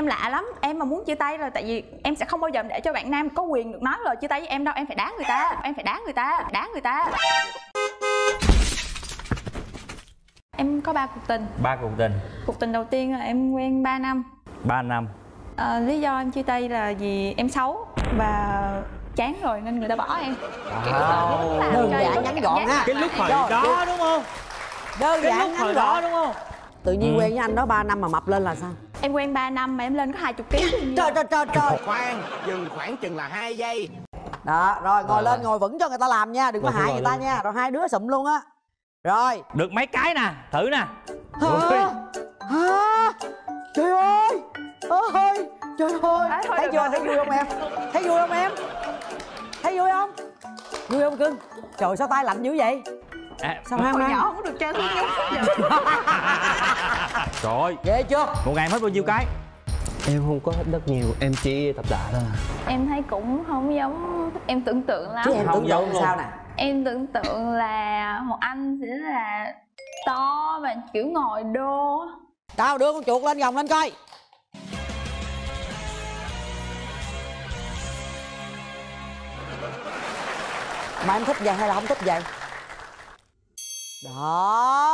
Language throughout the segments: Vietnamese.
em lạ lắm. Em mà muốn chia tay rồi, tại vì em sẽ không bao giờ để cho bạn nam có quyền được nói lời chia tay với em đâu. Em phải đá người ta, em phải đá người ta, đá người ta. Em có 3 cuộc tình. 3 cuộc tình. Cuộc tình đầu tiên là em quen 3 năm. 3 năm. Lý do em chia tay là vì em xấu và chán rồi nên người ta bỏ em. Đơn giản ngắn gọn ha. Cái lúc hồi đó đúng không? Đơn giản ngắn gọn đó đúng không? Tự nhiên quen với anh đó 3 năm mà mập lên là sao? Em quen 3 năm mà em lên có 20 kg. Trời. Khoan, dừng khoảng chừng là 2 giây. Đó, rồi ngồi lên, ngồi vững cho người ta làm nha, đừng có hại người ta nha. Rồi hai đứa sụm luôn á. Rồi. Được mấy cái nè, thử nè. Hả? Trời ơi. Ôi, trời ơi. Thấy chưa, thấy vui không em? Thấy vui không em? Thấy vui không? Vui không cưng? Trời sao tay lạnh dữ vậy? Sao Hồi nhỏ không có được chơi thuốc nhúng giờ. Trời ơi. Ghê chưa? Một ngày hết bao nhiêu cái? Em không có rất nhiều, em chỉ tập tạ thôi à. Em thấy cũng không giống em tưởng tượng lắm. Chứ em tưởng tượng sao nè? Em tưởng tượng là một anh sẽ là to và kiểu ngồi đô. Đâu, đưa con chuột lên vòng lên coi. Mà em thích vậy hay là không thích vậy? Đó.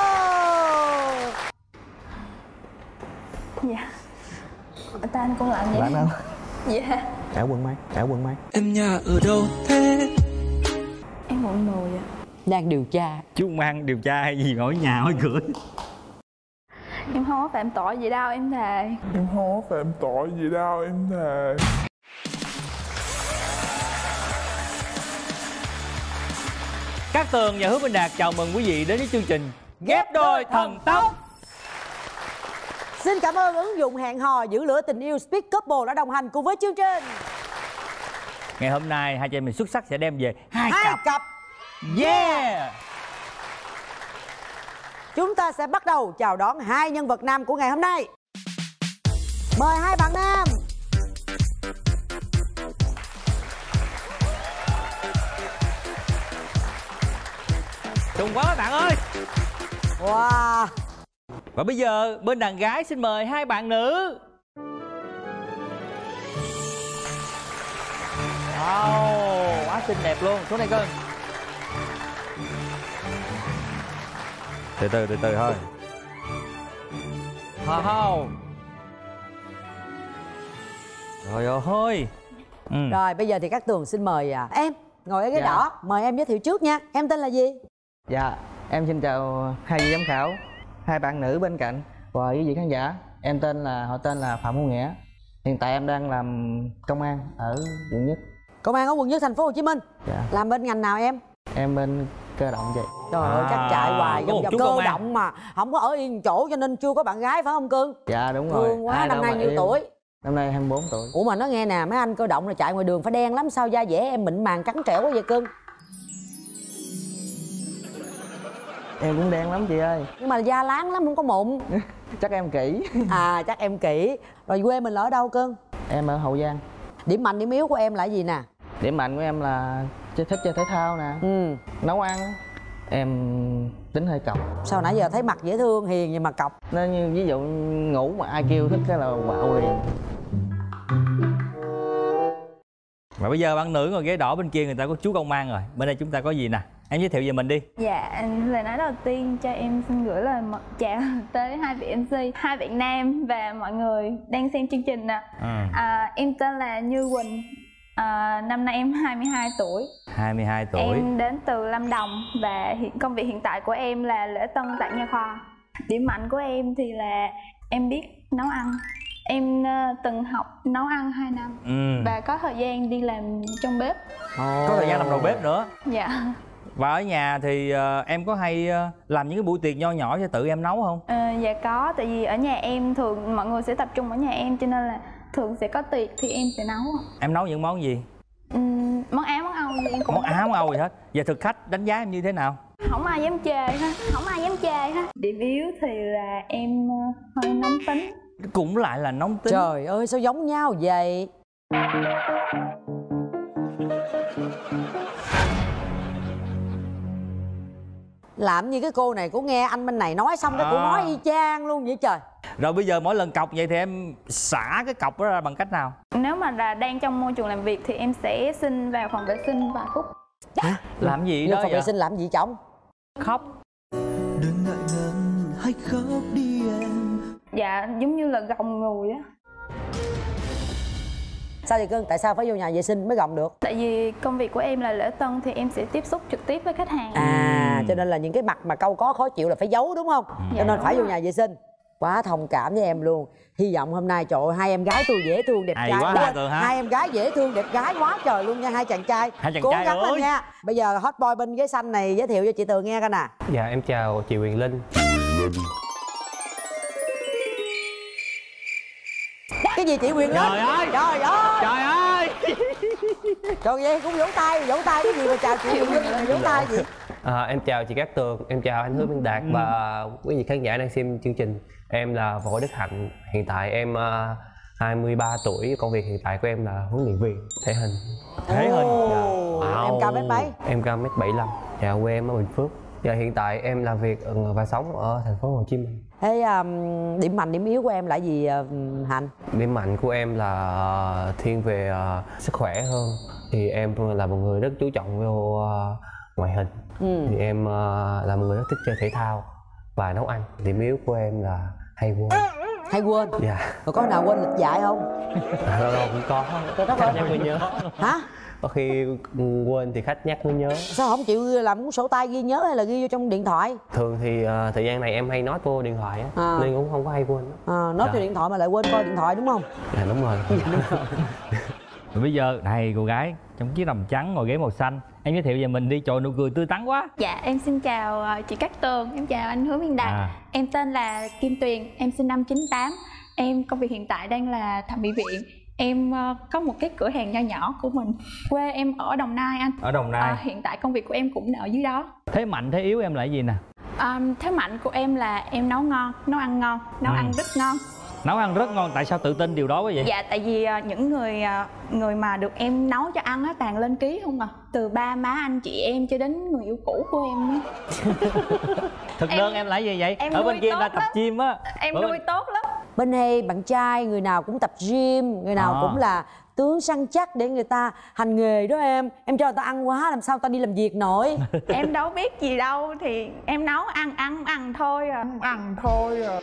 Dạ. Ta anh cũng làm vậy. Bạn đâu? Dạ. Áo quần mấy? Áo quần mấy? Em nhà ở đâu thế? Em quận 10 ạ. Đang điều tra. Chú mang điều tra hay gì ngồi nhà ngồi cửa? Em không có phạm tội gì đâu, em thề. Em không có phạm tội gì đâu, em thề. Cát Tường và Hứa Minh Đạt chào mừng quý vị đến với chương trình Ghép Đôi Thần Tốc. Xin cảm ơn ứng dụng hẹn hò giữ lửa tình yêu Speed Couple đã đồng hành cùng với chương trình. Ngày hôm nay hai chị em mình xuất sắc sẽ đem về hai cặp. Yeah. Chúng ta sẽ bắt đầu chào đón hai nhân vật nam của ngày hôm nay. Mời hai bạn nam. Trùng quá bạn ơi. Wow. Và bây giờ bên đàn gái xin mời hai bạn nữ. Wow, quá xinh đẹp luôn. Xuống đây cưng. Từ từ thôi. Wow. Trời ơi. Rồi bây giờ thì Cát Tường xin mời em ngồi ở ghế đỏ. Mời em giới thiệu trước nha. Em tên là gì? Dạ, em xin chào hai vị giám khảo, hai bạn nữ bên cạnh và quý vị khán giả. Họ tên là Phạm Hữu Nghĩa. Hiện tại em đang làm công an ở quận Nhất. Công an ở quận Nhất, thành phố Hồ Chí Minh. Dạ. Làm bên ngành nào em? Em bên cơ động vậy. Trời ơi, chắc chạy hoài vòng vòng cơ động mà không có ở yên chỗ cho nên chưa có bạn gái phải không cưng? Dạ đúng rồi. Thương quá. Năm nay nhiêu tuổi? Năm nay 24 tuổi. Ủa mà nó nghe nè, mấy anh cơ động là chạy ngoài đường phải đen lắm, sao da dẻ em mịn màng trắng trẻo quá vậy cưng? Em cũng đen lắm chị ơi. Nhưng mà da láng lắm, không có mụn. Chắc em kỹ. Chắc em kỹ. Rồi quê mình là ở đâu cưng? Em ở Hậu Giang. Điểm mạnh điểm yếu của em là gì nè? Điểm mạnh của em là thích chơi thể thao nè. Nấu ăn. Em tính hơi cọc. Sao nãy giờ thấy mặt dễ thương hiền vậy mà cọc? Nó như ví dụ ngủ mà ai kêu thích cái là quạo liền. Và bây giờ bạn nữ ngồi ghế đỏ bên kia người ta có chú công an rồi. Bên đây chúng ta có gì nè? Em giới thiệu về mình đi. Dạ, lời nói đầu tiên cho em xin gửi lời chào tới hai vị MC, hai bạn nam và mọi người đang xem chương trình nè. Em tên là Như Quỳnh. Năm nay em 22 tuổi. 22 tuổi. Em đến từ Lâm Đồng và công việc hiện tại của em là lễ tân tại nha khoa. Điểm mạnh của em thì là em biết nấu ăn. Em từng học nấu ăn 2 năm và có thời gian đi làm trong bếp. Có thời gian làm đầu bếp nữa. Dạ. Và ở nhà thì em có hay làm những cái buổi tiệc nho nhỏ cho tự em nấu không? Dạ có, tại vì ở nhà em thường mọi người sẽ tập trung ở nhà em cho nên là thường sẽ có tiệc thì em sẽ nấu. Em nấu những món gì? Món Á, món Âu gì em cũng món Á, món Âu gì hết. Và thực khách đánh giá em như thế nào? Không ai dám chê ha, không ai dám chê ha. Điểm yếu thì là em hơi nóng tính. Cũng lại là nóng tính. Trời ơi sao giống nhau vậy? Làm như cái cô này cô nghe anh bên này nói xong cái cô nói y chang luôn vậy trời. Rồi bây giờ mỗi lần cọc vậy thì em xả cái cọc đó ra bằng cách nào? Nếu mà là đang trong môi trường làm việc thì em sẽ xin vào phòng vệ sinh vài phút. Hả? Làm gì vô đó phòng vậy? vệ sinh làm gì chồng? Khóc. Đừng ngại ngần hay khóc đi em. Dạ giống như là gồng người á. Sao vậy cưng? Tại sao phải vô nhà vệ sinh mới gồng được? Tại vì công việc của em là lễ tân thì em sẽ tiếp xúc trực tiếp với khách hàng. Cho nên là những cái mặt mà cau có khó chịu là phải giấu đúng không? Cho nên phải vô nhà vệ sinh. Quá thông cảm với em luôn. Hy vọng hôm nay trời ơi, hai em gái tôi dễ thương đẹp Hay trai quá quá. Tường ha. Hai em gái dễ thương đẹp gái quá trời luôn nha hai chàng trai. Hai chàng cố trai gắng ơi. lên nha. Bây giờ hot boy bên ghế xanh này giới thiệu cho chị Tường nghe coi nè. Dạ em chào chị Huyền Linh. Cái gì chị Huyền Linh? Trời ơi. Trời ơi. Trời ơi. Trời ơi cũng vỗ tay cái gì mà chào chị Huyền Linh là vỗ tay gì? Em chào chị Cát Tường, em chào anh Hứa Minh Đạt và quý vị khán giả đang xem chương trình. Em là Võ Đức Hạnh, hiện tại em 23 tuổi, công việc hiện tại của em là huấn luyện viên thể hình. Thể hình. Dạ. Em cao mét mấy? Em cao 1m75. Dạ, quê em ở Bình Phước. Dạ, hiện tại em làm việc và sống ở thành phố Hồ Chí Minh. Thế điểm mạnh điểm yếu của em là gì Hạnh? Điểm mạnh của em là thiên về sức khỏe hơn. Thì em là một người rất chú trọng vô ngoại hình. Thì em là một người rất thích chơi thể thao và nấu ăn. Điểm yếu của em là hay quên. Hay quên? Dạ. Rồi có nào quên lịch dạy không? Lâu lâu cũng có. Khách nhắc mới nhớ. Hả? Có khi quên thì khách nhắc mới nhớ. Sao không chịu làm cuốn sổ tay ghi nhớ hay là ghi vô trong điện thoại? Thường thì thời gian này em hay nói vô điện thoại á, nên cũng không có hay quên. Nói trên điện thoại mà lại quên coi điện thoại đúng không? Dạ đúng rồi. Rồi bây giờ này cô gái trong chiếc đầm trắng ngồi ghế màu xanh, em giới thiệu về mình đi, trời nụ cười tươi tắn quá. Dạ em xin chào chị Cát Tường, em chào anh Hứa Minh Đạt. Em tên là Kim Tuyền, em sinh năm 98. Em công việc hiện tại đang là thẩm mỹ viện. Em có một cái cửa hàng nho nhỏ của mình. Quê em ở Đồng Nai anh. Ở Đồng Nai. Hiện tại công việc của em cũng ở dưới đó. Thế mạnh thế yếu em là cái gì nè? Thế mạnh của em là em nấu ngon, nấu ăn ngon, nấu ăn rất ngon. Nấu ăn rất ngon, tại sao tự tin điều đó quá vậy? Dạ tại vì những người mà được em nấu cho ăn á toàn lên ký không à. Từ ba má anh chị em cho đến người yêu cũ của em á. Thực đơn em là gì vậy? Em ở bên kia tốt là tập lắm. gym á. Em nuôi tốt lắm. Bên đây bạn trai người nào cũng tập gym, người nào cũng là tướng săn chắc để người ta hành nghề đó em. Em cho người ta ăn quá làm sao người ta đi làm việc nổi. Em đâu biết gì đâu, thì em nấu ăn thôi à. Ăn thôi à.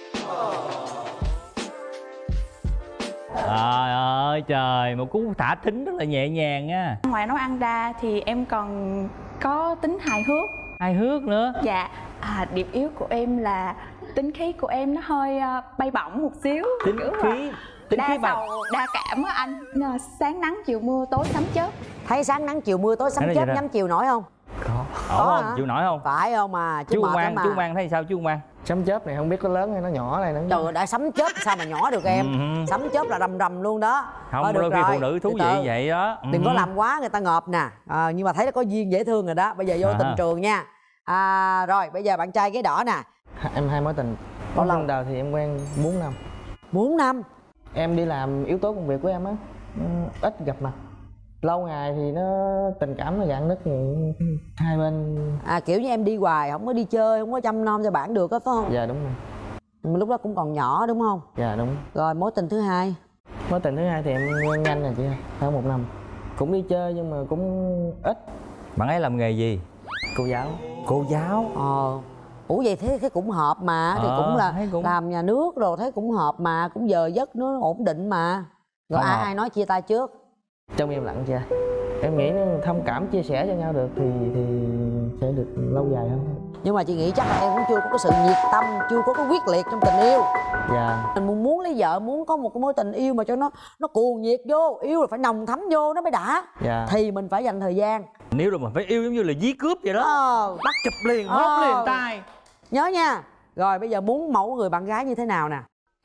Trời ơi trời, một cú thả thính rất là nhẹ nhàng á. Ngoài nấu ăn ra thì em còn có tính hài hước. Hài hước nữa. Dạ, điểm yếu của em là tính khí của em nó hơi bay bổng một xíu. Tính khí đa mà sầu, đa cảm á anh. Sáng nắng chiều mưa tối sấm chớp. Thấy sáng nắng chiều mưa tối sấm chớp nhắm chiều nổi không? Có. không? Chịu nổi không? Phải không mà chứ chú mệt lắm mà. Chú Ngoan thấy sao chú Ngoan? Sấm chớp này không biết có lớn hay nó nhỏ này nữa. Trời ơi, đã sấm chớp sao mà nhỏ được em. Sấm chớp là rầm rầm luôn đó. Không, đôi khi phụ nữ thú vị vậy đó. Đừng có làm quá người ta ngợp nè. Nhưng mà thấy nó có duyên dễ thương rồi đó. Bây giờ vô tình trường nha. Rồi bây giờ bạn trai ghế đỏ nè. Em 2 mối tình. Bao lâu? Lần đầu thì em quen 4 năm. 4 năm? Em đi làm yếu tố công việc của em á, ít gặp mặt. Lâu ngày thì nó tình cảm nó rạn nứt, hai bên. Kiểu như em đi hoài không có đi chơi, không có chăm nom cho bạn được á phải không? Dạ đúng rồi. Mà lúc đó cũng còn nhỏ đúng không? Dạ đúng. Rồi mối tình thứ hai? Mối tình thứ hai thì em quen nhanh rồi chị, khoảng 1 năm. Cũng đi chơi nhưng mà cũng ít. Bạn ấy làm nghề gì? Cô giáo. Cô giáo? Ủa vậy thế cũng hợp mà. Thì cũng là làm nhà nước rồi, thấy cũng hợp mà. Cũng giờ giấc nó ổn định mà. Rồi ai nói chia tay trước? Trong im lặng chưa? Em nghĩ thông cảm chia sẻ cho nhau được thì sẽ được lâu dài hơn. Nhưng mà chị nghĩ chắc là em cũng chưa có cái sự nhiệt tâm, chưa có cái quyết liệt trong tình yêu. Dạ. Mình muốn lấy vợ, muốn có một cái mối tình yêu mà cho nó cuồng nhiệt vô. Yêu là phải nồng thấm vô nó mới đã. Dạ. Thì mình phải dành thời gian. Nếu là mình phải yêu giống như là dí cướp vậy đó. Bắt chụp liền, hốt liền tay. Nhớ nha. Rồi bây giờ muốn mẫu người bạn gái như thế nào nè?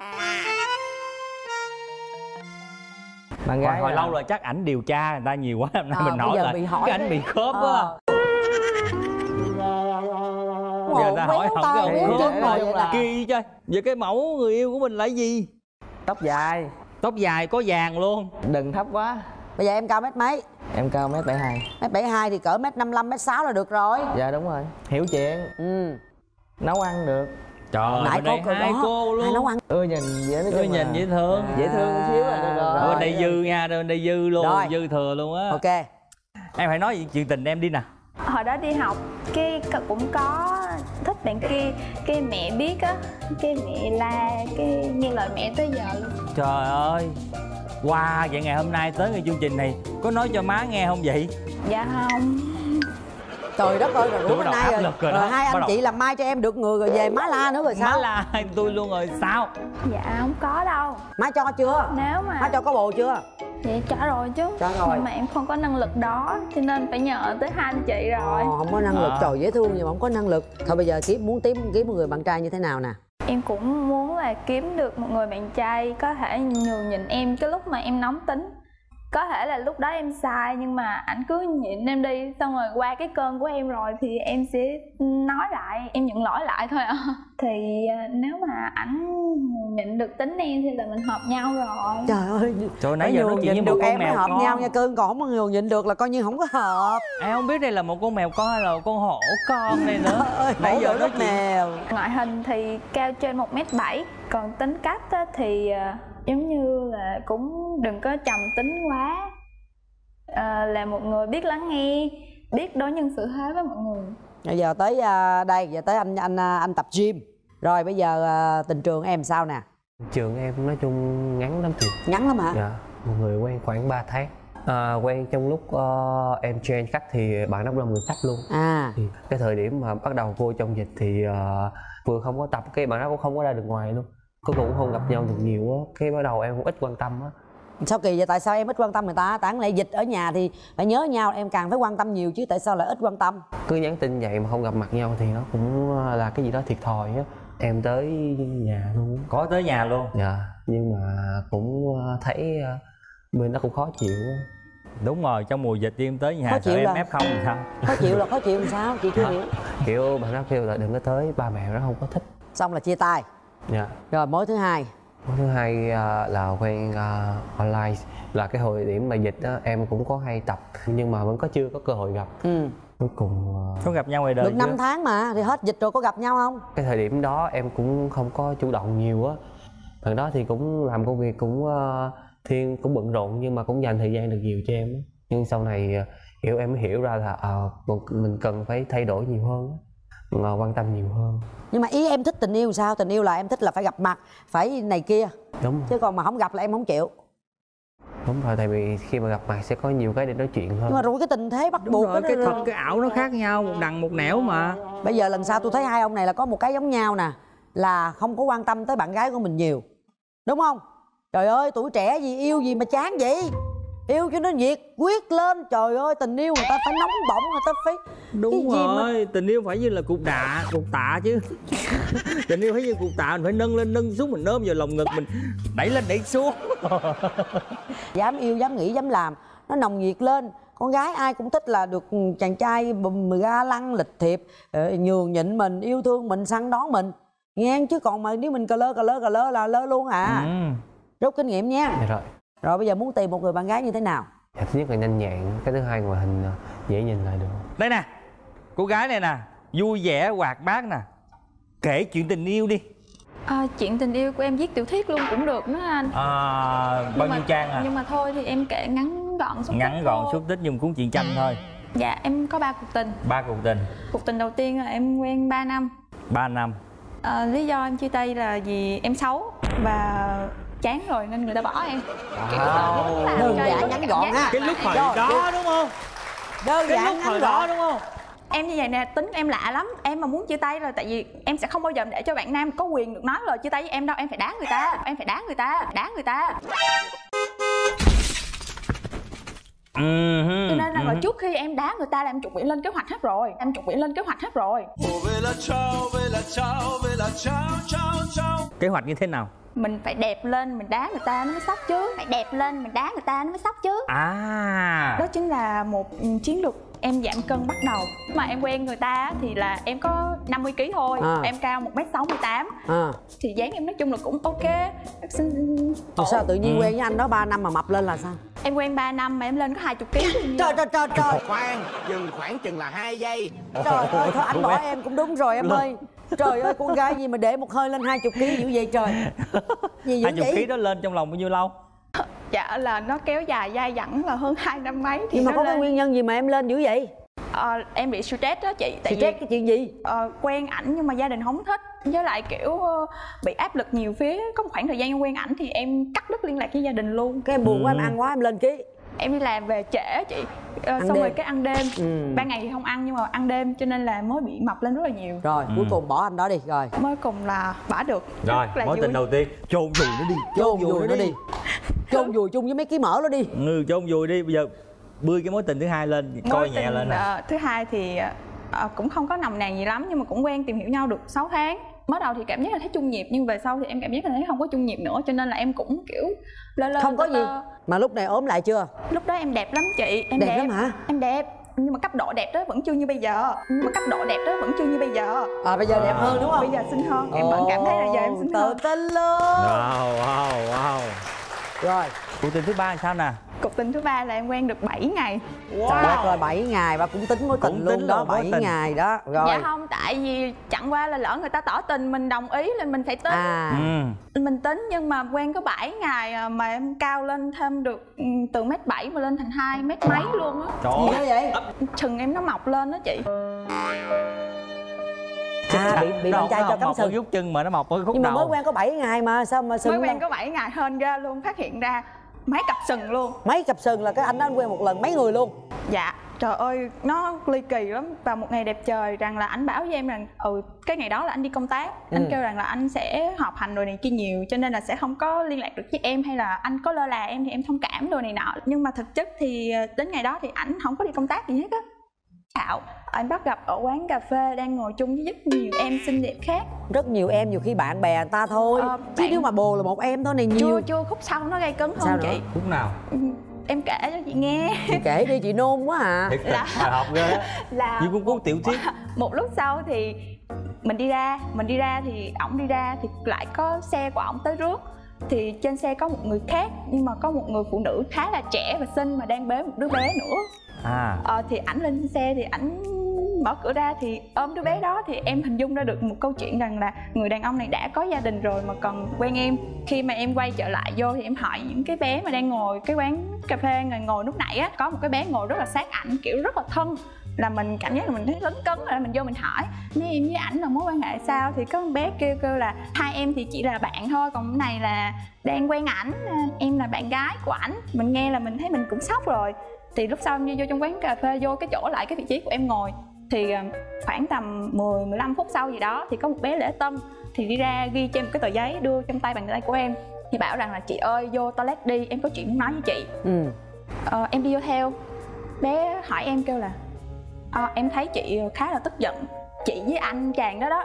Bạn gái hồi lâu rồi chắc ảnh điều tra người ta nhiều quá, hôm nay mình bây hỏi giờ là bị hỏi cái ảnh bị khớp á. Giờ người ta hỏi không cái ông khớp kỳ chơi. Vậy cái mẫu người yêu của mình là gì? Tóc dài. Tóc dài có vàng luôn. Đừng thấp quá. Bây giờ em cao mét mấy? Em cao 1m72. 1m72 thì cỡ 1m55, 1m6 là được rồi. Dạ đúng rồi. Hiểu chuyện. Nấu ăn được. Trời nãy bên đây cô hai đó, cô luôn. nấu ăn. Nhìn dễ nói chung nhìn là dễ thương. dễ thương một xíu là được rồi. Bên đây dư nha, bên đây dư luôn, Rồi. dư thừa luôn á. Ok. Em phải nói chuyện tình em đi nè. Hồi đó đi học cái cũng có thích bạn kia, cái mẹ biết á, cái mẹ la, cái nghe lời mẹ tới giờ luôn. Trời ơi. Wow, vậy ngày hôm nay tới cái chương trình này có nói cho má nghe không vậy? Dạ không. Trời đất ơi, rồi bữa nay rồi đó. hai anh chị làm mai cho em được người rồi về má la nữa rồi sao? Má la hai tôi luôn rồi sao? Dạ không có đâu. Má cho chưa? Nếu mà Má cho có bồ chưa? Dạ trả rồi chứ. Trả rồi. Nhưng mà em không có năng lực đó cho nên phải nhờ tới hai anh chị rồi. Không có năng lực, trời dễ thương nhưng mà không có năng lực. Thôi bây giờ muốn kiếm một người bạn trai như thế nào nè? Em cũng muốn là kiếm được một người bạn trai có thể nhường nhịn em cái lúc mà em nóng tính. Có thể là lúc đó em sai nhưng mà ảnh cứ nhịn em đi, xong rồi qua cái cơn của em rồi thì em sẽ nói lại, em nhận lỗi lại thôi ạ. Thì nếu mà ảnh nhịn được tính em thì là mình hợp nhau rồi. Trời ơi, trời nãy giờ nói chuyện với một được con em mới mèo hợp con. nhau nha Cưng, còn không có người nhịn được là coi như không có hợp. Em không biết đây là một con mèo con hay là một con hổ con này nữa. Nãy giờ nói chuyện mèo. Ngoại hình thì cao trên 1m7, còn tính cách thì giống như là cũng đừng có trầm tính quá, là một người biết lắng nghe, biết đối nhân xử thế với mọi người. Bây giờ tới đây, giờ tới anh tập gym. Rồi bây giờ tình trường em sao nè? Trường em nói chung ngắn lắm chị. Ngắn lắm hả? Dạ, một người quen khoảng 3 tháng. Quen trong lúc em change khách thì bạn đó là người khách luôn. Thì cái thời điểm mà bắt đầu vô trong dịch thì vừa không có tập, cái bạn đó cũng không có ra được ngoài luôn. Cuối cùng cũng không gặp nhau được nhiều á, cái bắt đầu em cũng ít quan tâm á. Sao kỳ vậy? Tại sao em ít quan tâm người ta? Tại lẽ dịch ở nhà thì phải nhớ nhau, em càng phải quan tâm nhiều chứ, tại sao lại ít quan tâm? Cứ nhắn tin vậy mà không gặp mặt nhau thì nó cũng là cái gì đó thiệt thòi á. Em tới nhà luôn. có tới nhà luôn. Dạ, nhưng mà cũng thấy bên nó cũng khó chịu á. Đúng rồi, trong mùa dịch em tới nhà Khó sợ chịu em là- ép không thì sao? Khó chịu là khó chịu làm sao? Chị chưa hiểu. Kiểu bạn đó kêu là đừng có tới, ba mẹ nó không có thích. Xong là chia tay. Dạ. Rồi mối thứ hai. Mối thứ hai là quen online. Là cái hồi điểm mà dịch á, em cũng có hay tập nhưng mà vẫn chưa có cơ hội gặp. Cuối cùng Có gặp nhau ngoài đời được 5 chưa? tháng mà, thì hết dịch rồi có gặp nhau không? cái thời điểm đó em cũng không có chủ động nhiều á. Thời đó thì cũng làm công việc cũng Thiên cũng bận rộn nhưng mà cũng dành thời gian được nhiều cho em á. Nhưng sau này kiểu em mới hiểu ra là mình cần phải thay đổi nhiều hơn á, quan tâm nhiều hơn. Nhưng mà ý em thích tình yêu sao? Tình yêu là em thích là phải gặp mặt, phải này kia. Đúng rồi. Chứ còn mà không gặp là em không chịu. Đúng rồi, tại vì khi mà gặp mặt sẽ có nhiều cái để nói chuyện hơn. Nhưng mà rồi cái tình thế bắt Đúng buộc rồi, đó, cái thật cái ảo nó khác nhau, một đằng một nẻo mà. Bây giờ lần sau tôi thấy hai ông này là có một cái giống nhau nè, là không có quan tâm tới bạn gái của mình nhiều, đúng không? Trời ơi, tuổi trẻ gì yêu gì mà chán vậy? Yêu cho nó nhiệt quyết lên. Trời ơi, tình yêu người ta phải nóng bỏng, người ta phải Đúng cái gì mà- rồi, tình yêu phải như là cục tạ chứ. Tình yêu phải như cục tạ, mình phải nâng lên nâng xuống, mình ôm vào lòng ngực mình, đẩy lên đẩy xuống. dám yêu, dám nghĩ, dám làm, nó nồng nhiệt lên. Con gái ai cũng thích là được chàng trai ga lăng lịch thiệp, nhường nhịn mình, yêu thương mình, săn đón mình, nghe. Chứ còn mà nếu mình cà lơ là lơ luôn à. Rút kinh nghiệm nha. Dạ rồi. Rồi bây giờ muốn tìm một người bạn gái như thế nào? Dạ, thứ nhất là nhanh nhẹn, cái thứ hai ngoại hình dễ nhìn lại được. Đây nè, cô gái này nè, vui vẻ, hoạt bát nè, kể chuyện tình yêu đi. Chuyện tình yêu của em viết tiểu thuyết luôn cũng được nữa anh. Bao nhiêu trang à? Nhưng mà thôi thì em kể ngắn gọn xúc tích. Ngắn gọn thôi. xúc tích như một cuốn truyện tranh thôi. Dạ em có 3 cuộc tình. 3 cuộc tình. Cuộc tình đầu tiên là em quen 3 năm. 3 năm. Lý do em chia tay là vì em xấu và chán rồi nên người ta bỏ em. Đơn giản ngắn gọn ha. Cái lúc hồi Rồi, đó đúng không? đơn Cái giản lúc ngắn hồi gọn. đó đúng không? Em như vậy nè, tính em lạ lắm. Em mà muốn chia tay là tại vì em sẽ không bao giờ để cho bạn nam có quyền được nói lời chia tay với em đâu. Em phải đá người ta, em phải đá người ta, đá người ta. Cho nên là trước khi em đá người ta là em chuẩn bị lên kế hoạch hết rồi. Em chuẩn bị lên kế hoạch hết rồi. Kế hoạch như thế nào? Mình phải đẹp lên, mình đá người ta nó mới sốc chứ. Phải đẹp lên, mình đá người ta nó mới sốc chứ. À, Đó chính là một chiến lược em giảm cân bắt đầu. Mà em quen người ta thì là em có 50 kg thôi, em cao 1m68. Thì dáng em nói chung là cũng ok. Sao tự nhiên quen với anh đó 3 năm mà mập lên là sao? Em quen 3 năm mà em lên có 20 kg. Trời. Khoan, dừng khoảng chừng là 2 giây. Trời ơi, thôi anh bỏ em cũng đúng rồi em ơi. Trời ơi, con gái gì mà để một hơi lên 20 kg dữ vậy trời. Gì dữ 20 vậy? kg đó lên trong lòng bao nhiêu lâu? Dạ là nó kéo dài dai dẳng là hơn 2 năm mấy. Thì nhưng mà có cái lên... nguyên nhân gì mà em lên dữ vậy? Em bị stress đó chị. Tại stress cái chuyện gì? Quen ảnh nhưng mà gia đình không thích. Với lại kiểu bị áp lực nhiều phía. Có một khoảng thời gian em quen ảnh thì em cắt đứt liên lạc với gia đình luôn. Cái em buồn quá, em ăn quá em lên ký. Em đi làm về trễ chị, xong rồi cái ăn đêm. Ban ngày thì không ăn nhưng mà ăn đêm cho nên là mới bị mập lên rất là nhiều. Rồi cuối cùng bỏ anh đó đi rồi. Mới cùng là bỏ được. Rồi mối tình đầu tiên chôn vùi nó đi. Chôn vùi nó đi. Chôn vùi chung với mấy ký mỡ nó đi. Chôn vùi đi. Bây giờ bươi cái mối tình thứ hai lên, coi nhẹ lên nè. Thứ hai thì cũng không có nồng nàn gì lắm nhưng mà cũng quen tìm hiểu nhau được 6 tháng. Mới đầu thì cảm giác là thấy chung nhịp nhưng về sau thì em cảm giác là thấy không có chung nhịp nữa cho nên là em cũng kiểu lên không có gì. Mà lúc này ốm lại chưa? Lúc đó em đẹp lắm chị. Em đẹp lắm hả? Em đẹp nhưng mà cấp độ đẹp đó vẫn chưa như bây giờ. Bây giờ đẹp hơn đúng không? Bây giờ xinh hơn. Em vẫn cảm thấy là giờ em xinh hơn. Tự tin luôn. Wow. Rồi cuộc tình thứ ba là sao nè? Cuộc tình thứ ba là em quen được 7 ngày. Trời đất ơi, 7 ngày và cũng tính mối tình luôn đó, 7 ngày đó. Rồi. Dạ không, tại vì chẳng qua là lỡ người ta tỏ tình mình đồng ý nên mình phải tính. Mình tính nhưng mà quen có 7 ngày mà em cao lên thêm được từ 1m7 mà lên thành 2 mét mấy luôn á. Gì đó vậy? Sừng em nó mọc lên đó chị. Bị bạn trai cho cắm sừng. Rút chân mà nó mọc ở khúc nhưng đầu. mà mới quen có 7 ngày mà sao mà sừng. Mới quen có 7 ngày hên ra luôn, phát hiện ra mấy cặp sừng luôn. Mấy cặp sừng là cái anh đó anh quen một lần mấy người luôn. Dạ trời ơi nó ly kỳ lắm. Và một ngày đẹp trời rằng là anh báo với em rằng cái ngày đó là anh đi công tác. Anh kêu rằng là anh sẽ họp hành đồ này kia nhiều cho nên là sẽ không có liên lạc được với em, hay là anh có lơ là em thì em thông cảm đồ này nọ. Nhưng mà thực chất thì đến ngày đó thì ảnh không có đi công tác gì hết á. Anh bắt gặp ở quán cà phê đang ngồi chung với rất nhiều em xinh đẹp khác. Rất nhiều em, nhiều khi bạn bè người ta thôi. Chứ nếu mà bồ là một em thôi này nhiều. Chưa khúc sau nó gây cấn hơn. Sao chị? Khúc nào? Em kể cho chị nghe. Chị kể đi, chị nôn quá à. Thiệt là học ghê á. Là như cũng có tiểu thuyết. Một lúc sau thì mình đi ra thì ổng đi ra thì lại có xe của ổng tới rước. Thì trên xe có một người khác nhưng mà có một người phụ nữ khá là trẻ và xinh mà đang bế một đứa bé nữa. Thì ảnh lên xe thì ảnh mở cửa ra thì ôm đứa bé đó. Thì em hình dung ra được một câu chuyện rằng là người đàn ông này đã có gia đình rồi mà còn quen em. Khi mà em quay trở lại vô thì em hỏi những cái bé mà đang ngồi cái quán cà phê ngồi lúc nãy á, có một cái bé ngồi rất là sát ảnh, kiểu rất là thân. Là mình cảm giác là mình thấy lấn cấn rồi, mình vô mình hỏi mấy em với ảnh là mối quan hệ sao. Thì có con bé kêu là hai em thì chỉ là bạn thôi, còn cái này là đang quen ảnh, em là bạn gái của ảnh. Mình nghe là mình thấy mình cũng sốc rồi. Thì lúc sau em đi vô trong quán cà phê, vô cái chỗ lại cái vị trí của em ngồi thì khoảng tầm 10-15 phút sau gì đó thì có một bé lễ tân thì đi ra ghi cho em một cái tờ giấy đưa trong tay bàn tay của em. Thì bảo rằng là chị ơi vô toilet đi, em có chuyện muốn nói với chị. Em đi vô theo. Bé hỏi em kêu là em thấy chị khá là tức giận, chị với anh chàng đó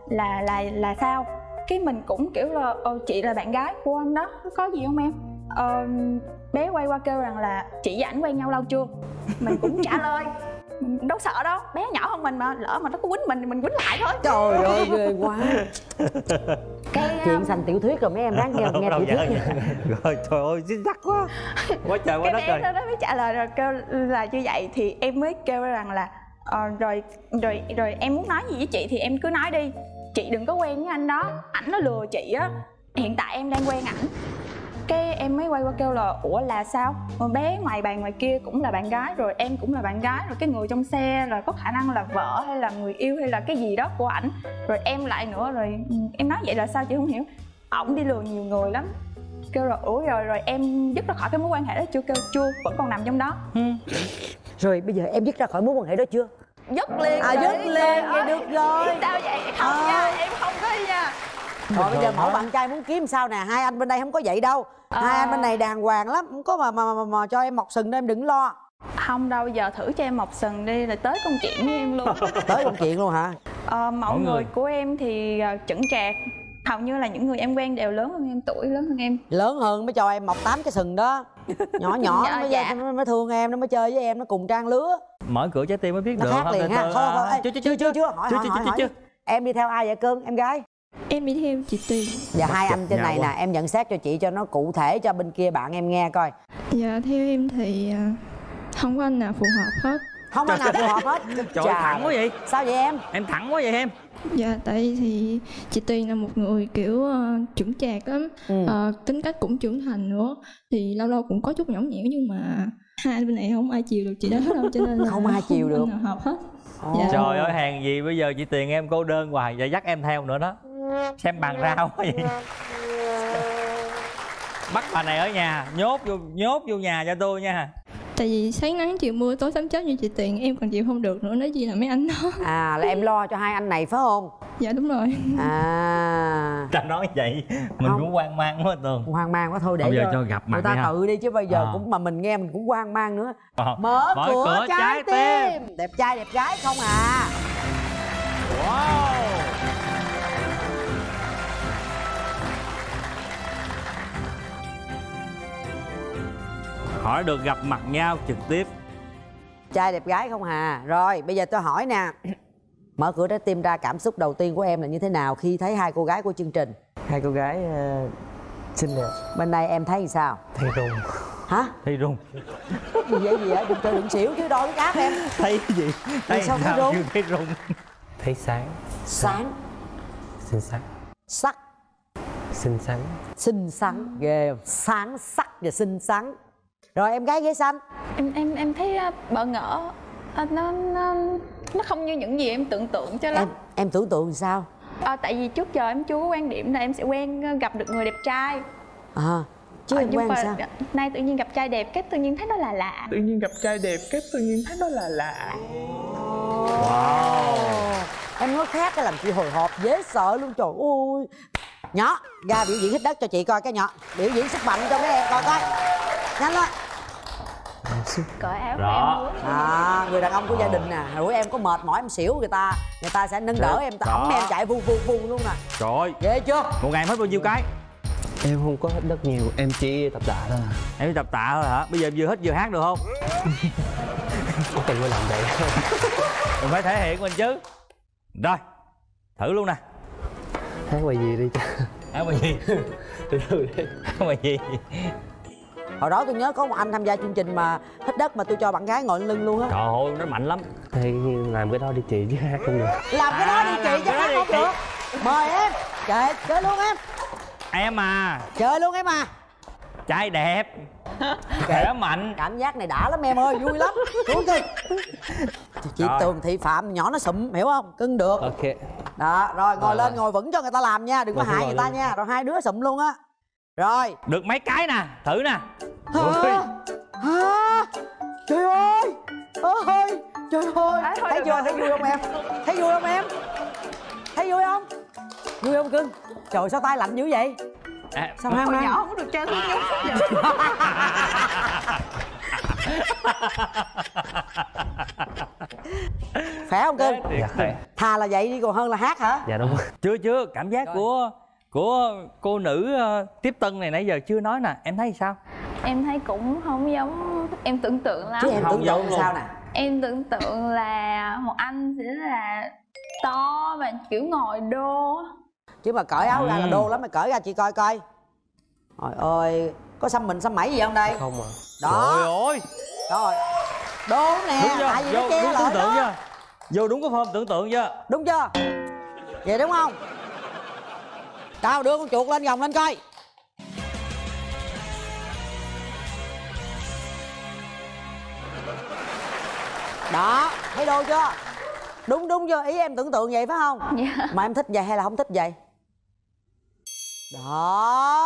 là sao? Cái mình cũng kiểu là chị là bạn gái của anh đó, có gì không em? Bé quay qua kêu rằng là chị với ảnh quen nhau lâu chưa? Mình cũng trả lời mình đâu sợ đâu, bé nhỏ hơn mình mà, lỡ mà nó có quýnh mình thì mình quýnh lại thôi. Trời ơi ghê quá. Chuyện thành tiểu thuyết rồi mấy em đáng nghe tiểu thuyết. Rồi trời ơi xinh chắc quá. Quá trời quá đất rồi. Cái bé đó mới trả lời rồi kêu là như vậy thì em mới kêu rằng là rồi em muốn nói gì với chị thì em cứ nói đi, chị đừng có quen với anh đó, ảnh nó lừa chị á, hiện tại em đang quen ảnh. Cái em mới quay qua kêu là ủa là sao? Bé ngoài bàn ngoài kia cũng là bạn gái rồi, em cũng là bạn gái rồi, cái người trong xe là có khả năng là vợ hay là người yêu hay là cái gì đó của ảnh, rồi em lại nữa, rồi em nói vậy là sao chị không hiểu? Ổng đi lừa nhiều người lắm. Kêu rồi ủa rồi em dứt ra khỏi cái mối quan hệ đó chưa? Kêu chưa, vẫn còn nằm trong đó. Rồi bây giờ em dứt ra khỏi mối quan hệ đó chưa? Dứt liền. Dứt liền vậy được rồi. Sao vậy? Không nha, em không có nha. Rồi bây giờ mẫu bạn trai muốn kiếm sao nè, hai anh bên đây không có vậy đâu. Hai anh bên này đàng hoàng lắm, không có mà cho em mọc sừng đó em đừng lo. Không đâu, giờ thử cho em mọc sừng đi là tới công chuyện với em luôn. Tới công chuyện luôn hả? Mẫu người của em thì chững chạc. Hầu như là những người em quen đều lớn hơn em, tuổi lớn hơn em. Lớn hơn mới cho em mọc 8 cái sừng đó. Nhỏ nhỏ nó mới thương em, nó mới chơi với em, nó cùng trang lứa. mở cửa trái tim mới biết nó được. khác liền ha. Thôi chưa hỏi. Em đi theo ai vậy cưng, em gái? Em đi theo chị Tuyền. Dạ hai anh trên này nè, em nhận xét cho chị cho nó cụ thể cho bên kia bạn em nghe coi. Dạ theo em thì không có anh nào phù hợp hết. Không có nào phù hợp hết. Trời thẳng quá vậy. Sao vậy em? Em thẳng quá vậy em. Dạ tại thì chị Tuyền là một người kiểu chững chạc lắm, tính cách cũng trưởng thành nữa, thì lâu lâu cũng có chút nhõng nhẽo, nhưng mà hai bên này không ai chiều được chị đó hết đâu, cho nên là không ai chiều được, nào hợp hết. Dạ. Trời ơi hàng gì bây giờ chị Tuyền em cô đơn hoài, giờ dắt em theo nữa đó. Xem bàn rau quá vậy. Bắt bà này ở nhà, nhốt vô nhà cho tôi nha. Tại vì sáng nắng chiều mưa tối sấm chớp như chị Tuyền em còn chịu không được nữa, nói gì là mấy anh đó. À là em lo cho hai anh này phải không? Dạ đúng rồi. À ta nói vậy mình không. Cũng hoang mang quá Tường. Hoang mang quá thôi để bây giờ cho gặp mặt người ta tự đi chứ bây giờ cũng mà mình nghe mình cũng hoang mang nữa. Mở cửa trái tim. Đẹp trai đẹp gái không à. Wow. Hỏi được gặp mặt nhau trực tiếp. Trai đẹp gái không hà. Rồi bây giờ tôi hỏi nè. Mở cửa trái tim ra, cảm xúc đầu tiên của em là như thế nào khi thấy hai cô gái của chương trình? Hai cô gái xinh đẹp. Bên đây em thấy sao? Thấy rung. Hả? Thấy rung. Gì vậy gì vậy? Đừng chơi đừng xỉu chứ đôi cái áp em. Thấy gì? Thấy sao thấy rung? Thấy rung. Thấy sáng. Sáng. Xinh xắn. Sắc. Xinh xắn. Xinh xắn ghê. Sáng sắc và xinh xắn. Rồi em gái ghế xanh. Em thấy bỡ ngỡ. Nó không như những gì em tưởng tượng cho lắm. Em tưởng tượng sao? Tại vì trước giờ em chưa có quan điểm là em sẽ gặp được người đẹp trai. Chứ em quen sao? Nay tự nhiên gặp trai đẹp cái tự nhiên thấy nó là lạ. Wow. Em nói khác cái làm chị hồi hộp dễ sợ luôn trời ơi. Nhỏ ra biểu diễn hít đất cho chị coi cái nhỏ. Biểu diễn sức mạnh cho mấy em coi coi. Nhanh lên. Cởi áo của em luôn. Người đàn ông của gia đình nè. Rồi em có mệt mỏi em xỉu người ta sẽ nâng đỡ em, ổng em chạy vu luôn nè. Trời ơi. Ghê chưa? Một ngày hết bao nhiêu cái? Em không có hít đất nhiều, em chỉ tập tạ thôi. Em đi tập tạ thôi hả? Bây giờ vừa hít vừa hát được không? Không cần phải làm vậy. Mình phải thể hiện mình chứ. Rồi, thử luôn nè. Hát bài gì đi chứ? Hát bài gì? Từ từ đi. Hát bài gì? Hồi đó tôi nhớ có một anh tham gia chương trình mà hít đất mà tôi cho bạn gái ngồi lên lưng luôn á. Trời ơi, nó mạnh lắm. Thì làm cái đó đi chị chứ hát không được. Làm cái đó đi chị chứ hát không được. Mời em. Chơi luôn em. Em à. Chơi luôn em à. Trai đẹp. Khỏe mạnh. Cảm giác này đã lắm em ơi, vui lắm. Xuống đi. Chị Tường Thị Phạm nhỏ nó sụm hiểu không? Cưng được. Ok. Đó, rồi ngồi lên ngồi vững cho người ta làm nha, đừng có hại người ta nha. Rồi hai đứa sụm luôn á. Rồi. Được mấy cái nè, thử nè. Trời ơi. Ôi, trời ơi. Thấy chưa? Thấy vui không em? Thấy vui không em? Thấy vui không? Vui không cưng? Trời sao tay lạnh dữ vậy? Sao hoang mang? Nhỏ không được chơi thuốc nhúng giờ. Khỏe không cưng? Dạ khỏe. Thà là vậy đi còn hơn là hát hả? Dạ đúng rồi. Chưa, cảm giác của cô nữ tiếp tân này nãy giờ chưa nói nè, em thấy sao? Em thấy cũng không giống em tưởng tượng lắm. Chứ em tưởng tượng sao nè? Em tưởng tượng là một anh sẽ là to và kiểu ngồi đô. Chứ mà cởi áo ra là đô lắm, mày cởi ra chị coi coi. Trời ơi, có xăm mình xăm mẩy gì không đây? Không à. Đó. Trời ơi. Rồi. Đô nè, tại vì nó che đúng lại tưởng tượng đó. chưa? Vô đúng cái form tưởng tượng chưa? Đúng chưa? Vậy đúng không? Đâu đưa con chuột lên vòng lên coi. Đó, thấy đô chưa? Đúng chưa? Ý em tưởng tượng vậy phải không? Dạ. Mà em thích vậy hay là không thích vậy? Đó.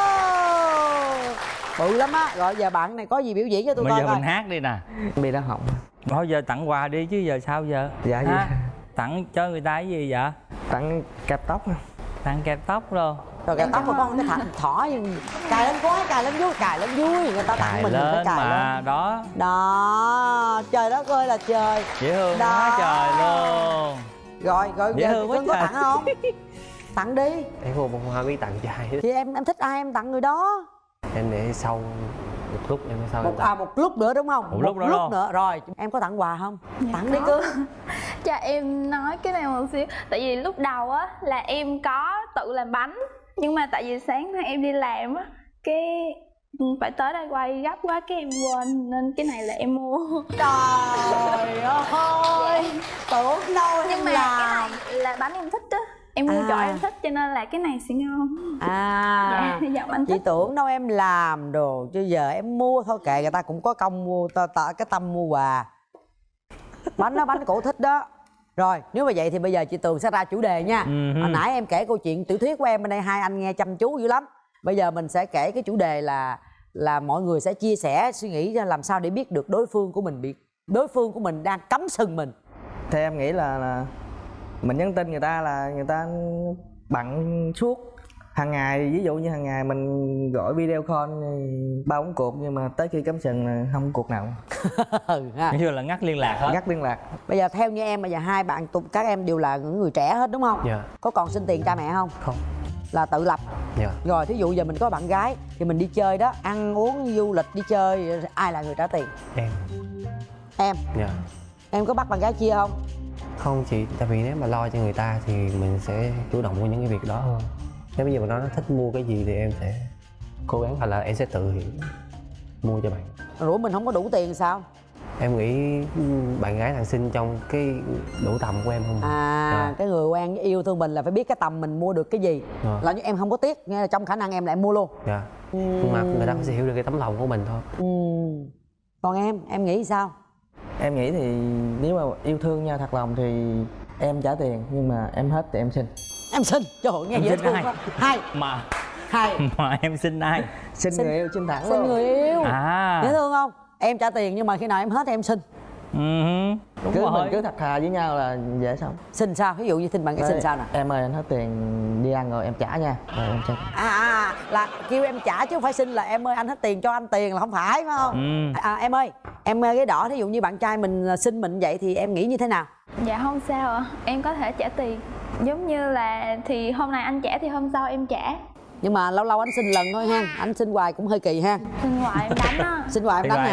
Bự lắm á. Rồi giờ bạn này có gì biểu diễn cho tôi coi coi. Bây giờ mình hát đi nè. Bị đau họng. Thôi giờ tặng quà đi chứ giờ sao giờ? Dạ gì? Tặng cho người ta cái gì vậy? Tặng kẹp tóc. Tặng kẹp tóc luôn. Rồi kẹp tóc mà con cái thỏ cài lên quá, cài lên vui, người ta tặng mình phải cài lên. Đó. Đó, trời đất ơi là trời. Dễ thương quá trời luôn. Rồi dễ thương quá có tặng không? Tặng đi. Em không bông hoa biết tặng trai. Thì em thích ai em tặng người đó. Em để sau một lúc em mới sau em tập. Một lúc nữa đúng không? Một lúc nữa. Rồi em có tặng quà không? Dạ Tặng đi có. cưng. Cho em nói cái này một xíu. Tại vì lúc đầu á là em có tự làm bánh, nhưng mà tại vì sáng nay em đi làm á, cái phải tới đây quay gấp quá cái em quên, nên cái này là em mua. Trời ơi, tưởng đâu Nhưng em mà làm. cái này là bánh em thích á, em mua chỗ em thích cho nên là cái này sẽ ngon. Dạ, giọng anh Chị thích. tưởng đâu em làm đồ chứ giờ em mua thôi, kệ người ta cũng có công mua, cái tâm mua quà. Bánh đó bánh cổ thích đó. Rồi nếu mà vậy thì bây giờ chị Tường sẽ ra chủ đề nha. Hồi nãy em kể câu chuyện tiểu thuyết của em bên đây, hai anh nghe chăm chú dữ lắm. Bây giờ mình sẽ kể cái chủ đề là mọi người sẽ chia sẻ suy nghĩ ra làm sao để biết được đối phương của mình đang cắm sừng mình. Theo em nghĩ là mình nhắn tin người ta là người ta bận suốt hàng ngày, ví dụ như hàng ngày mình gọi video call 3-4 cuộc, nhưng mà tới khi cắm sừng là không cuộc nào. Nói chung là ngắt liên lạc hết. Ngắt liên lạc. Bây giờ theo như em, bây giờ hai bạn các em đều là những người trẻ hết đúng không? Dạ. Có còn xin tiền cha mẹ không? Không. Là tự lập. Dạ. Rồi thí dụ giờ mình có bạn gái thì mình đi chơi đó, ăn uống du lịch đi chơi, ai là người trả tiền? Em. Dạ. Em có bắt bạn gái chia không? Không chị, tại vì nếu mà lo cho người ta thì mình sẽ chủ động với những cái việc đó hơn. Nếu bây giờ mà nó thích mua cái gì thì em sẽ cố gắng, hoặc là em sẽ tự mua cho bạn. Rủi mình không có đủ tiền sao? Em nghĩ bạn gái thằng xinh trong cái đủ tầm của em không? Cái người quen yêu thương mình là phải biết cái tầm mình mua được cái gì. Là như em không có tiếc, nghe là trong khả năng em là em mua luôn. Dạ. Nhưng mà người ta sẽ hiểu được cái tấm lòng của mình thôi. Còn em nghĩ sao? Em nghĩ thì nếu mà yêu thương nhau thật lòng thì em trả tiền, nhưng mà em hết thì em xin. Em xin? Trời ơi, nghe em dễ xin thương ai? quá. Hai. Mà em xin ai? Xin người yêu, xin thẳng Xin luôn. người yêu. À. Dễ thương không? Em trả tiền nhưng mà khi nào em hết thì em xin. Đúng Cứ rồi. mình cứ thật thà với nhau là dễ xong. Xin sao? Ví dụ như xin bạn cái xin sao nè? Em ơi anh hết tiền đi ăn rồi em trả nha. Rồi em trả. Là kêu em trả chứ không phải xin là em ơi anh hết tiền cho anh tiền, là không phải không? Em ơi, em cái đỏ thí dụ như bạn trai mình xin mình vậy thì em nghĩ như thế nào? Dạ không sao ạ, em có thể trả tiền. Giống như là thì hôm nay anh trả thì hôm sau em trả. Nhưng mà lâu lâu anh xin lần thôi ha, anh xin hoài cũng hơi kỳ ha. Xin hoài em đánh á. Xin hoài em đánh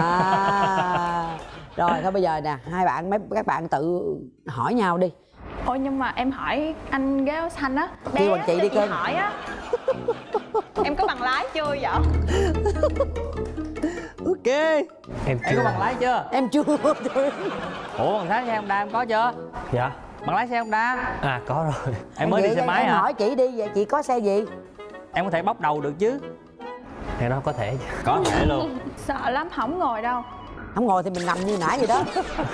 hả? Rồi thôi bây giờ nè, các bạn tự hỏi nhau đi. Ôi nhưng mà em hỏi anh ghế áo xanh á, kêu bằng chị đi cưng. hỏi á, em có bằng lái chưa vậy? Ok. Em có bằng lái chưa? Em chưa. Ủa bằng lái xe Honda em có chưa? Dạ. Bằng lái xe Honda? À có rồi. Em mới đi xe máy em hả? hỏi chị đi, vậy chị có xe gì? Em có thể bóc đầu được chứ? Em đó có thể. Có thể luôn. Sợ lắm, không ngồi đâu. Không ngồi thì mình nằm như nãy vậy đó.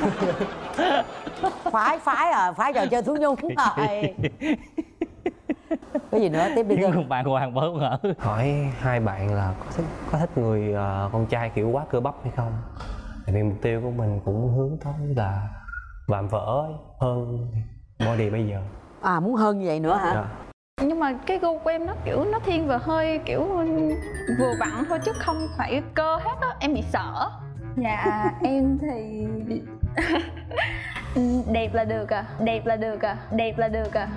Phái trò chơi thú nhung rồi. Cái gì nữa, tiếp đi cưng. Những bạn hoàng bớ ngỡ. Hỏi hai bạn là có thích người con trai kiểu quá cơ bắp hay không? Tại vì mục tiêu của mình cũng hướng tới là vạm vỡ hơn body bây giờ. Muốn hơn như vậy nữa hả? Dạ. Nhưng mà cái gu của em nó kiểu nó thiên về hơi kiểu vừa vặn thôi chứ không phải cơ hết á, em bị sợ. Dạ em thì đẹp là được à, đẹp là được à, đẹp là được à.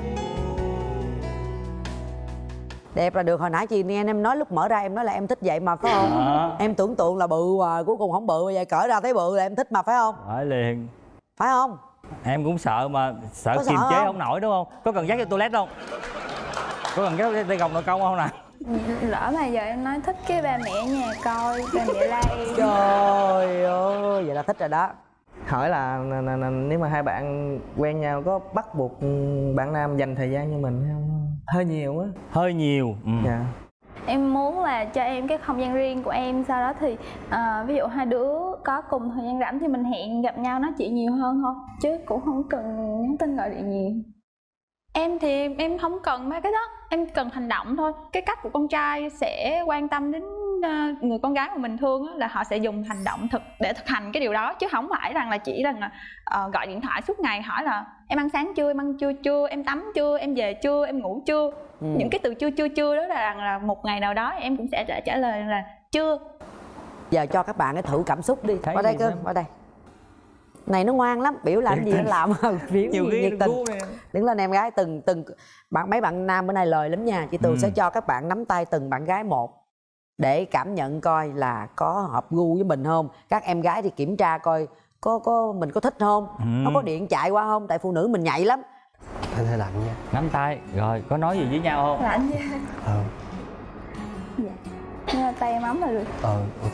Đẹp là được, hồi nãy chị nghe em nói lúc mở ra em nói là em thích vậy mà phải không? Em tưởng tượng là bự mà cuối cùng không bự, vậy cởi ra thấy bự là em thích mà phải không? Hỏi liền. Phải không? Em cũng sợ mà sợ Có kiềm sợ chế không? không nổi đúng không? Có cần dắt vô toilet không? Có cần dắt đi gồng nội công không nè? Lỡ mà giờ em nói thích cái ba mẹ ở nhà coi, ba mẹ la em. Trời ơi, vậy là thích rồi đó. Hỏi là nếu mà hai bạn quen nhau có bắt buộc bạn nam dành thời gian cho mình hay không? Hơi nhiều á. Hơi nhiều. Dạ. Em muốn là cho em cái không gian riêng của em, sau đó thì ví dụ hai đứa có cùng thời gian rảnh thì mình hẹn gặp nhau nói chuyện nhiều hơn thôi, chứ cũng không cần nhắn tin gọi điện nhiều. Em thì em không cần mấy cái đó, em cần hành động thôi. Cái cách của con trai sẽ quan tâm đến người con gái mà mình thương là họ sẽ dùng hành động để thực hành cái điều đó, chứ không phải rằng là chỉ rằng là gọi điện thoại suốt ngày hỏi là em ăn sáng chưa, em ăn trưa chưa, em tắm chưa, em về chưa, em ngủ chưa. Những cái từ chưa đó là rằng là một ngày nào đó em cũng sẽ trả lời là chưa. Giờ cho các bạn cái thử cảm xúc đi. Thấy Qua đây gì cưng, đó? qua đây. Này nó ngoan lắm, biểu làm gì nó làm. Biểu Nhiều gì khi nhiệt tình. nè. Đứng lên em gái, từng mấy bạn nam bữa nay lời lắm nha. Chị Tường sẽ cho các bạn nắm tay từng bạn gái một. để cảm nhận coi là có hợp gu với mình không. Các em gái thì kiểm tra coi có mình có thích không, nó có điện chạy qua không, tại phụ nữ mình nhạy lắm. Anh hơi lạnh nha. Nắm tay rồi có nói gì với nhau không? Lạnh nha. Dạ. Nhưng mà tay em ấm là được. Ok.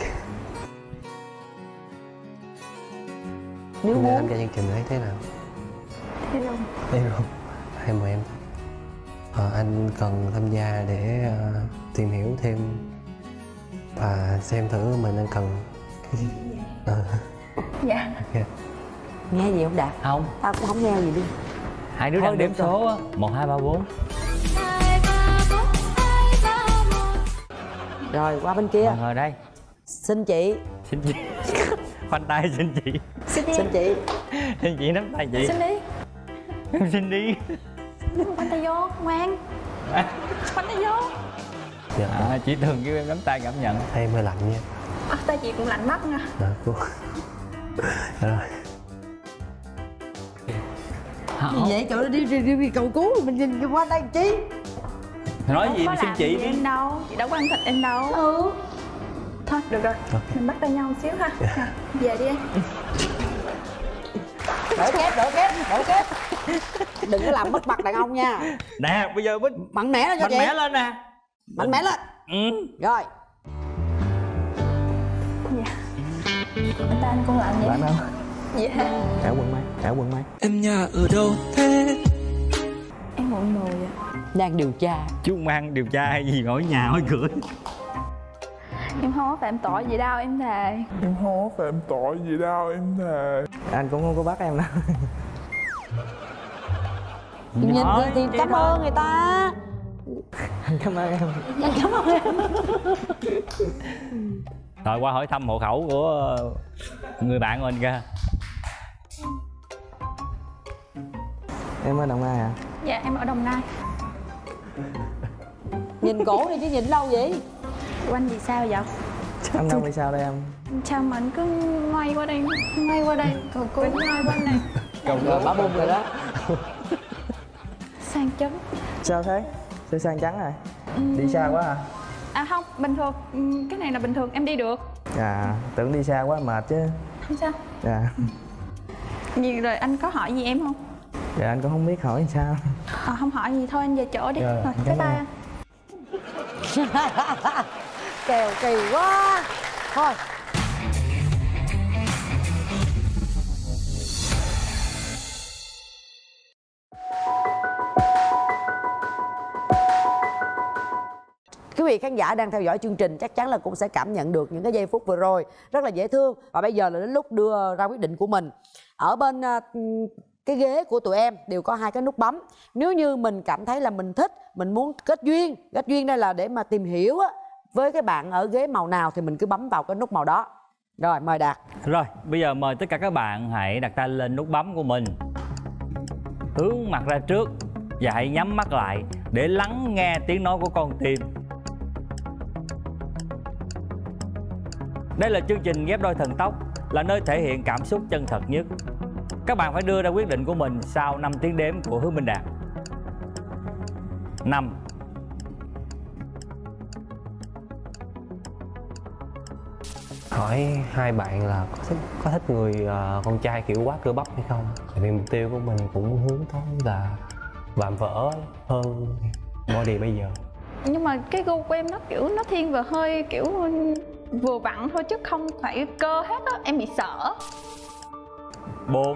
Nếu Nên muốn anh cho chương trình thấy thế nào? Thế luôn. Thế luôn. Hay mời em. Anh cần tham gia để tìm hiểu thêm và xem thử mình đang cần cái gì. Dạ. nghe gì không Đạt? Không. Tao cũng không nghe gì đi. Hai đứa đang đếm số á. 1, 2, 3, 4. Rồi qua bên kia. Ngồi đây. Xin chị. Xin chị. Khoanh tay xin chị. Xin chị. Xin chị nắm tay chị. Xin đi. Em xin đi. Khoanh tay vô, ngoan. Khoanh tay vô. Chị thường kêu em nắm tay cảm nhận. Thấy em hơi lạnh nha. Tay chị cũng lạnh mắt nha. Cô. Rồi. Gì vậy? Trời ơi, đi cầu cứu mình nhìn qua đây chi? Nói gì có xin làm chị gì đi. em đâu, chị đâu có ăn thịt em đâu. Thôi được rồi, mình bắt tay nhau một xíu ha. Về đi em. Đổ kép. Đừng có làm mất mặt đàn ông nha. Nè bây giờ mới Mạnh mẽ lên cho chị. mạnh mẽ lên nè. Mạnh mẽ lên. Rồi. Dạ. Anh ta anh cũng lạnh vậy. Lạnh không? Dạ. Áo quần may. Em nhà ở đâu thế? Em ngồi ngồi ạ. Đang điều tra. Chú mang điều tra hay gì ngồi nhà ngồi cửa. Em không có phạm tội gì đâu em thề. Em không có phạm tội gì đâu em thề. Anh cũng không có bắt em đâu. Nhìn thì cảm ơn người ta. Cảm ơn em. Cảm ơn em. Rồi qua hỏi thăm hộ khẩu của người bạn của mình kìa. Em ở Đồng Nai à? Dạ em ở Đồng Nai. Nhìn cổ đi chứ nhìn đâu vậy? Quanh gì sao vậy? Anh Đông thì sao đây em? Sao mà anh cứ ngoay qua đây, rồi cô ngoay qua này. Rồi bả bung rồi đó. Sang chấn. Sao thế? Sao sang trắng rồi? Đi xa quá à? À không, bình thường, cái này là bình thường, em đi được. Dạ, tưởng đi xa quá mệt chứ. Không sao. Dạ. Gì rồi anh có hỏi gì em không? Dạ anh cũng không biết hỏi sao. Không hỏi gì thôi anh về chỗ đi. Rồi, Rồi, cảm cái tay ơn. anh. Kèo kỳ quá. Thôi. Quý vị khán giả đang theo dõi chương trình chắc chắn là cũng sẽ cảm nhận được những cái giây phút vừa rồi rất là dễ thương. Và bây giờ là đến lúc đưa ra quyết định của mình. Ở bên cái ghế của tụi em đều có 2 cái nút bấm. Nếu như mình cảm thấy là mình thích, mình muốn kết duyên đây là để mà tìm hiểu á, với cái bạn ở ghế màu nào thì mình cứ bấm vào cái nút màu đó. Rồi mời Đạt. Rồi bây giờ mời tất cả các bạn hãy đặt tay lên nút bấm của mình, hướng mặt ra trước và hãy nhắm mắt lại để lắng nghe tiếng nói của con tim. Đây là chương trình Ghép Đôi Thần Tốc, là nơi thể hiện cảm xúc chân thật nhất. Các bạn phải đưa ra quyết định của mình sau 5 tiếng đếm của Hứa Minh Đạt. 5. Hỏi hai bạn là có thích người con trai kiểu quá cơ bắp hay không? Tại vì mục tiêu của mình cũng hướng tới là vạm vỡ hơn body bây giờ. Nhưng mà cái gu của em nó kiểu nó thiên về hơi kiểu vừa vặn thôi chứ không phải cơ hết á, em bị sợ. 4.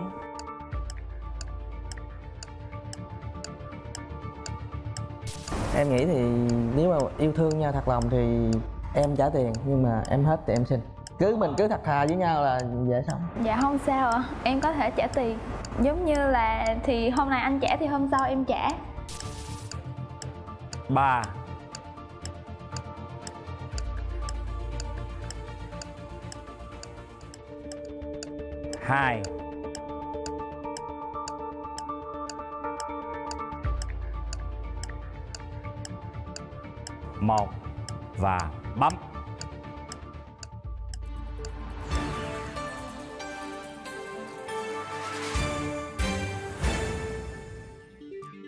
Em nghĩ thì nếu mà yêu thương nhau thật lòng thì em trả tiền, nhưng mà em hết thì em xin. Mình cứ thật thà với nhau là dễ sống. Dạ không sao ạ, em có thể trả tiền. Giống như là thì hôm nay anh trả thì hôm sau em trả. 3. 2. 1 và bấm.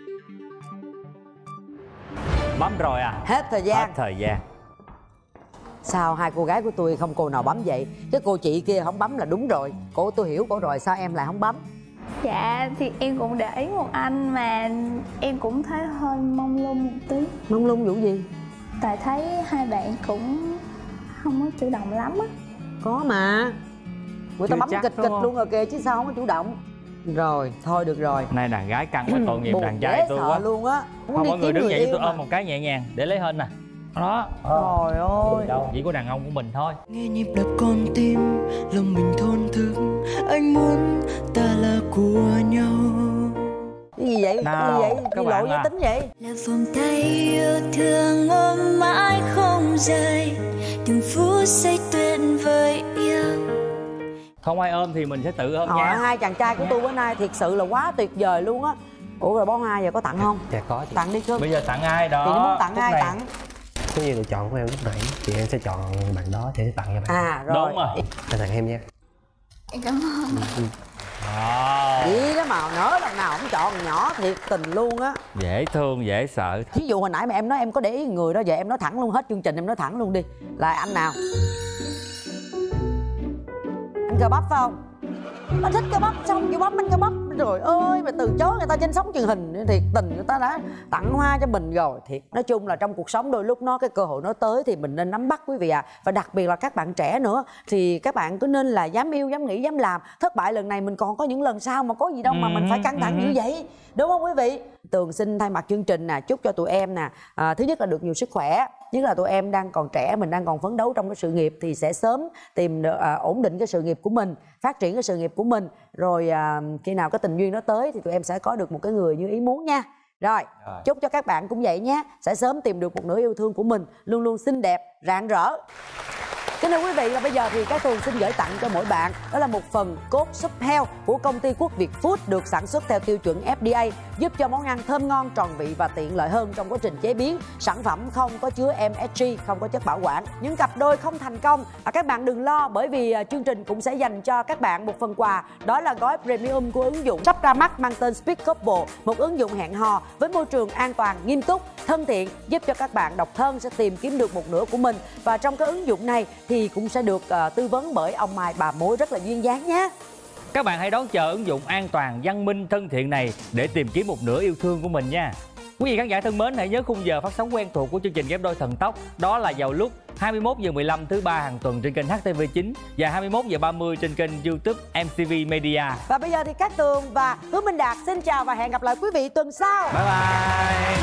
Bấm rồi à? Hết thời gian. Hết thời gian. Sao hai cô gái của tôi không cô nào bấm vậy? Cái cô chị kia không bấm là đúng rồi. Cô tôi hiểu cô rồi, sao em lại không bấm? Dạ thì em cũng để ý một anh mà em cũng thấy hơi mông lung một tí. Mông lung vụ gì? Tại thấy hai bạn cũng không có chủ động lắm á. Có mà. Người ta bấm kịch kịch luôn rồi kìa chứ sao không có chủ động. Rồi, thôi được rồi. Nay đàn gái căng quá, tội nghiệp đàn trai tôi quá luôn á. Không, mọi người đứng dậy tôi ôm một cái nhẹ nhàng để lấy hình nè. Đó. Trời ơi. Đâu, chỉ có đàn ông của mình thôi. Nghe nhịp đập con tim, lòng mình thổn thức. Anh muốn ta là của nhau. Cái gì vậy? Nào, cái gì vậy? Đi lộ giới tính vậy? Là vòng tay yêu thương ôm mãi không rời, từng phút giây tuyệt vời yêu. Không ai ôm thì mình sẽ tự ôm nha. Hai chàng trai của tôi bữa nay thiệt sự là quá tuyệt vời luôn á. Ủa rồi bó hoa giờ có tặng không? Dạ có chị. Tặng đi Cưng. Bây giờ tặng ai đó? Thì nó muốn tặng ai này. tặng? Có nhiều lựa chọn của em lúc nãy thì em sẽ chọn bạn đó thì sẽ tặng cho bạn. À rồi. Đúng rồi. Em tặng em nha. Em cảm ơn. Vậy đó mà nỡ lần nào không chọn nhỏ thiệt tình luôn á. Dễ thương, dễ sợ. Thí dụ hồi nãy mà em nói em có để ý người đó, giờ em nói thẳng luôn, hết chương trình em nói thẳng luôn đi. Là anh nào? Anh cơ bắp phải không? Anh thích cơ bắp xong kêu bắp anh cơ bắp. Rồi ơi mà từ chối người ta trên sóng truyền hình thiệt tình, người ta đã tặng hoa cho mình rồi thiệt. Nói chung là trong cuộc sống đôi lúc cái cơ hội nó tới thì mình nên nắm bắt quý vị ạ. Và đặc biệt là các bạn trẻ nữa thì các bạn cứ nên là dám yêu, dám nghĩ, dám làm. Thất bại lần này mình còn có những lần sau mà có gì đâu mà mình phải căng thẳng như vậy, đúng không quý vị? Tường xin thay mặt chương trình chúc cho tụi em thứ nhất là được nhiều sức khỏe, nhất là tụi em đang còn trẻ, mình đang còn phấn đấu trong cái sự nghiệp thì sẽ sớm tìm được ổn định cái sự nghiệp của mình, phát triển cái sự nghiệp của mình, rồi khi nào cái tình duyên nó tới thì tụi em sẽ có được một cái người như ý muốn nha. Rồi, chúc cho các bạn cũng vậy nhé, sẽ sớm tìm được một nửa yêu thương của mình, luôn luôn xinh đẹp, rạng rỡ. Kính thưa quý vị, và bây giờ thì Cát Tường xin gửi tặng cho mỗi bạn đó là một phần cốt súp heo của công ty Quốc Việt Food, được sản xuất theo tiêu chuẩn FDA, giúp cho món ăn thơm ngon, tròn vị và tiện lợi hơn trong quá trình chế biến. Sản phẩm không có chứa MSG, không có chất bảo quản. Những cặp đôi không thành công các bạn đừng lo, bởi vì chương trình cũng sẽ dành cho các bạn một phần quà, đó là gói premium của ứng dụng sắp ra mắt mang tên Speed Couple, một ứng dụng hẹn hò với môi trường an toàn, nghiêm túc, thân thiện, giúp cho các bạn độc thân sẽ tìm kiếm được một nửa của mình. Và trong cái ứng dụng này thì cũng sẽ được tư vấn bởi ông Mai bà mối rất là duyên dáng nhé. Các bạn hãy đón chờ ứng dụng an toàn, văn minh, thân thiện này để tìm kiếm một nửa yêu thương của mình nha. Quý vị khán giả thân mến, hãy nhớ khung giờ phát sóng quen thuộc của chương trình Ghép Đôi Thần Tốc, đó là vào lúc 21h15 thứ ba hàng tuần trên kênh HTV9 và 21h30 trên kênh YouTube MTV Media. Và bây giờ thì Cát Tường và Hứa Minh Đạt xin chào và hẹn gặp lại quý vị tuần sau. Bye bye.